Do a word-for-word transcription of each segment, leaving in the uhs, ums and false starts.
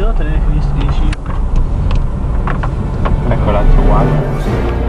devo tenere che finisci. Ecco l'altro wildest.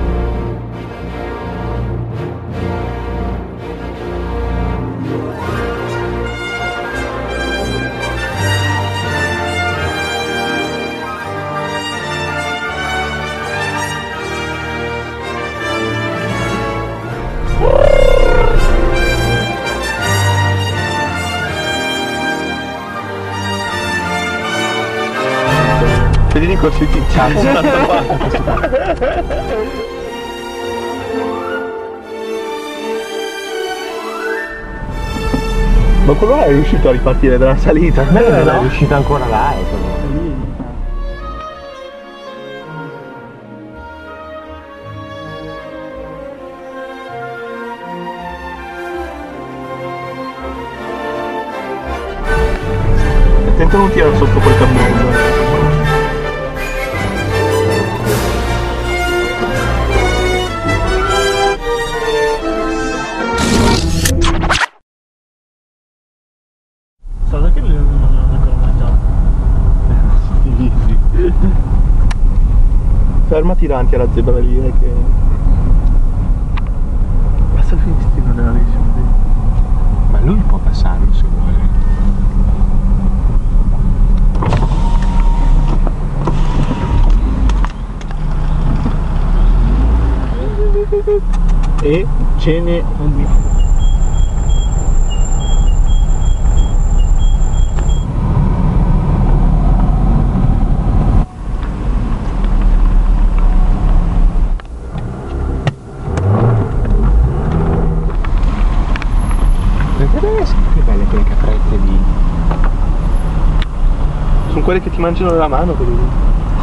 Vedi di corsi di cazzo. Ma quello là è riuscito a ripartire dalla salita? No, non è riuscito ancora là, è quello. Attento a non tirare sotto quel camminone. Guarda che non hanno ancora mangiato. Divisi. Fermati davanti alla zebra lì, eh, che... Basta il finestrino della lescia. Ma lui può passarlo se vuole. E ce ne andiamo. Perché deve essere più belle quelle caprette di... Sono quelle che ti mangiano la mano, quelli lì.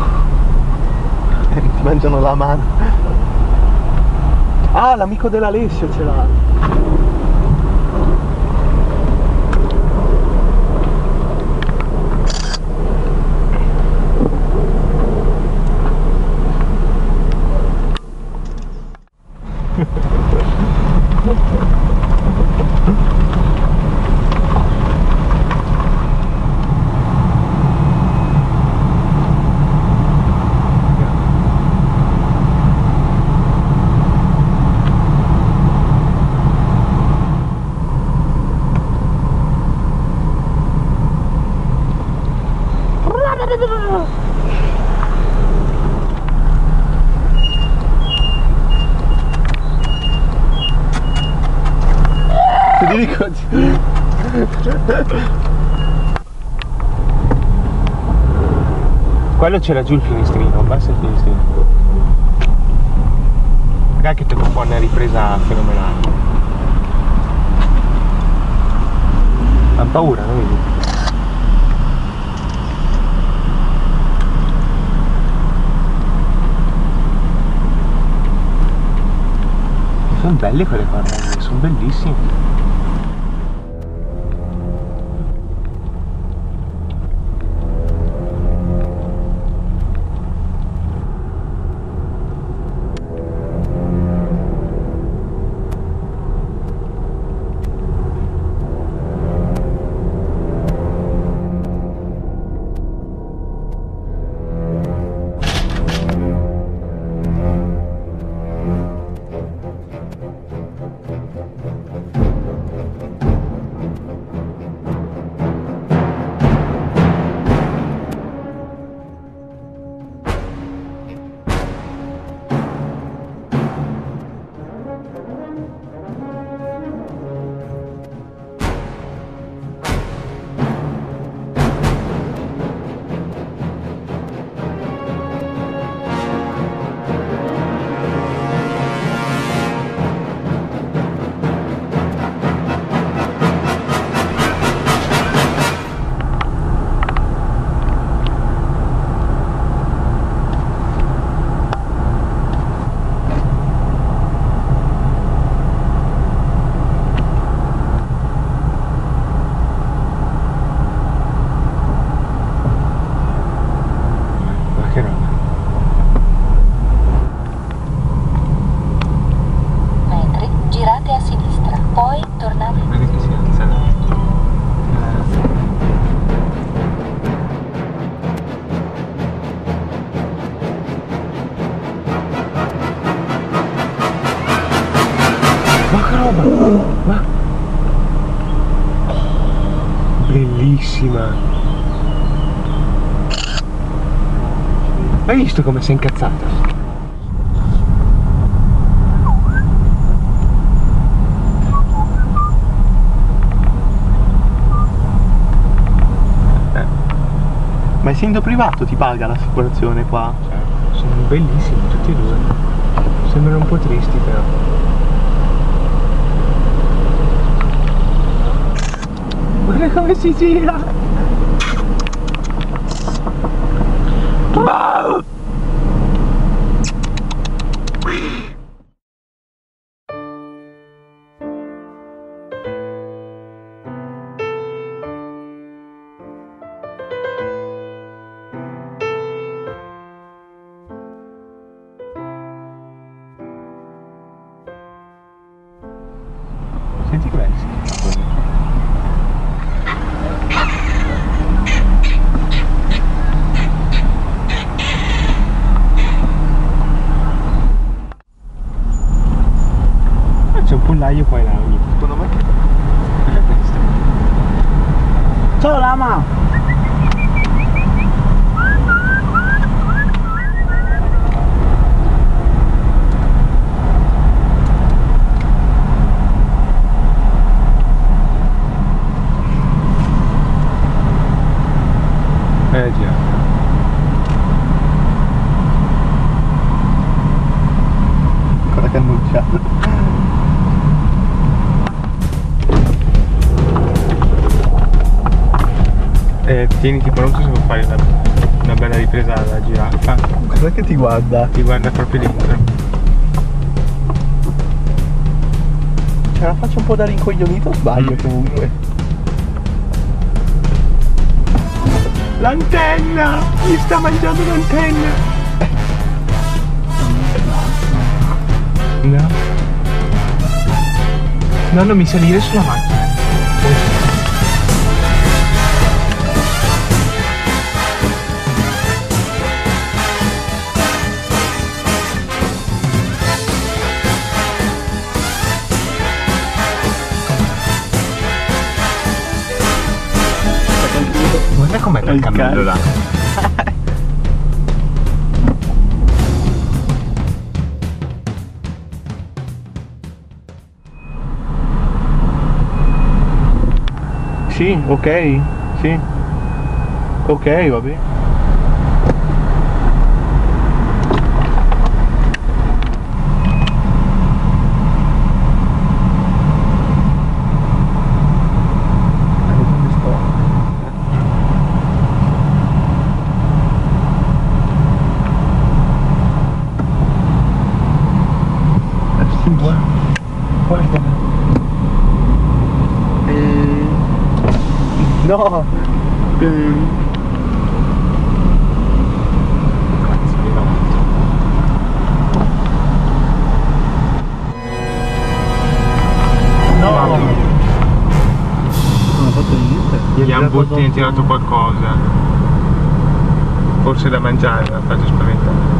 Ti mangiano la mano. Ah, l'amico dell'Alessio ce l'ha. Ti ricordi? Quello c'era giù il finestrino, abbassa il finestrino. Guarda che te lo fa una ripresa fenomenale. Ha paura, non vedi? Sono belle quelle correnti, sono bellissime. bellissima. Hai visto come si è incazzata? Eh. Ma essendo privato ti paga l'assicurazione qua? Cioè, sono bellissimi tutti e due. Sembrano un po' tristi però. Guarda come si gira! Wow! Senti questi. C'è un pollaio qua in là, secondo me. È questo. Ciao lama! Eh già. Ancora cannuccia. Eh, tieniti pronto se vuoi fare una, una bella ripresa alla giraffa. Guarda che ti guarda. Ti guarda proprio dentro. Ce la faccio un po' da rincoglionito o sbaglio Mm. comunque? L'antenna! Mi sta mangiando l'antenna! No. No, non mi salire sulla macchina. Guarda com'è quel Il cammello cane. là. Sì, ok, sì. Ok, va bene. Guarda. Eh, no. Eh, Cazzo, mi va molto. no. Non ho fatto niente. Gli hamburger ti hanno tirato qualcosa. Forse da mangiare, mi ha fatto spaventare.